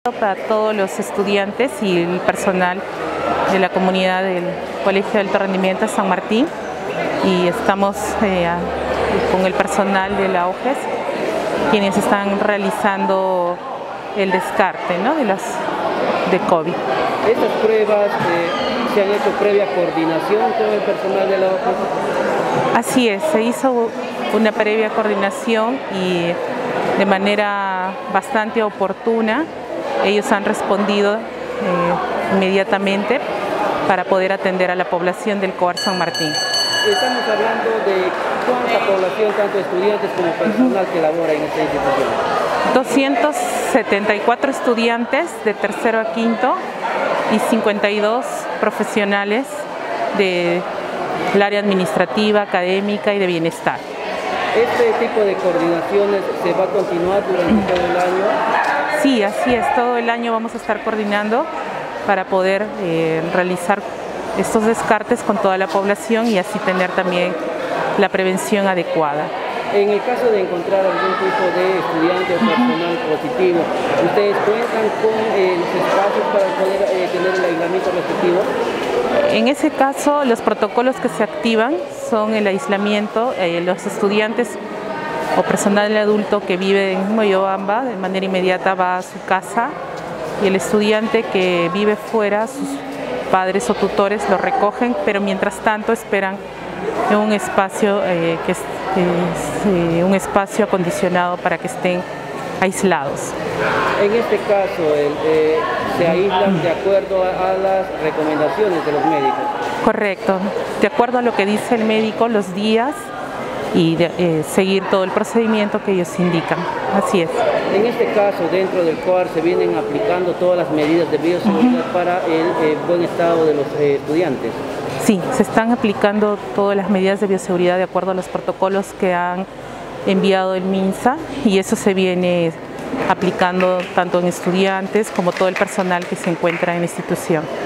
Para todos los estudiantes y el personal de la comunidad del Colegio de Alto Rendimiento de San Martín, y estamos con el personal de la OGES, quienes están realizando el descarte, ¿no?, de COVID. ¿Estas pruebas se han hecho previa coordinación con el personal de la OGES? Así es, se hizo una previa coordinación y de manera bastante oportuna ellos han respondido inmediatamente para poder atender a la población del COAR San Martín. Estamos hablando de cuánta población, tanto estudiantes como personal que labora en esta institución. 274 estudiantes de tercero a quinto y 52 profesionales del área administrativa, académica y de bienestar. ¿Este tipo de coordinaciones se va a continuar durante todo el año? Sí, así es, todo el año vamos a estar coordinando para poder realizar estos descartes con toda la población y así tener también la prevención adecuada. En el caso de encontrar algún tipo de estudiante o personal positivo, ¿ustedes cuentan con los espacios para poder tener el aislamiento respectivo? En ese caso, los protocolos que se activan son el aislamiento, los estudiantes o personal adulto que vive en Moyobamba de manera inmediata va a su casa, y el estudiante que vive fuera, sus padres o tutores lo recogen, pero mientras tanto esperan en un espacio que es un espacio acondicionado para que estén aislados. En este caso, se aíslan de acuerdo a las recomendaciones de los médicos. Correcto, de acuerdo a lo que dice el médico, los días y seguir todo el procedimiento que ellos indican. Así es. En este caso, dentro del COAR se vienen aplicando todas las medidas de bioseguridad para el buen estado de los estudiantes. Sí, se están aplicando todas las medidas de bioseguridad de acuerdo a los protocolos que han enviado el MINSA, y eso se viene aplicando tanto en estudiantes como todo el personal que se encuentra en la institución.